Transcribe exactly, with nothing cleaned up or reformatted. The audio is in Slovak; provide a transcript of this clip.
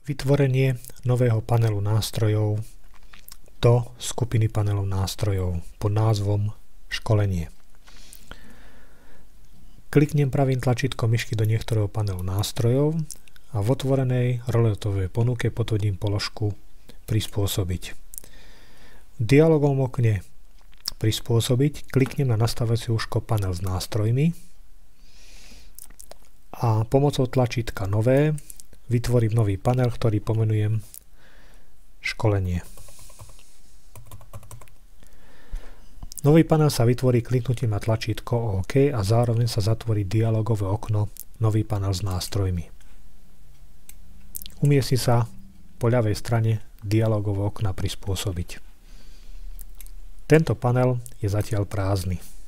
Vytvorenie nového panelu nástrojov do skupiny panelov nástrojov pod názvom Školenie. Kliknem pravým tlačítkom myšky do niektorého panelu nástrojov a v otvorenej roletovej ponuke potvrdím položku Prispôsobiť. V dialogovom okne Prispôsobiť kliknem na nastavené úžko Panel s nástrojmi a pomocou tlačítka Nové vytvorím nový panel, ktorý pomenujem Školenie. Nový panel sa vytvorí kliknutím na tlačítko OK a zároveň sa zatvorí dialogové okno Nový panel s nástrojmi. Umiestni sa po ľavej strane dialogového okna Prispôsobiť. Tento panel je zatiaľ prázdny.